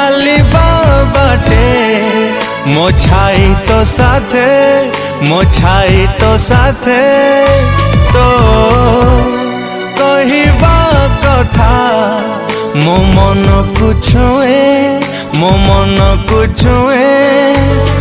चलिबा बाटे मो छाई तो साथे मो छाई तो साथे तो कहिबा कथा मो मन को छुए मो मन को छुए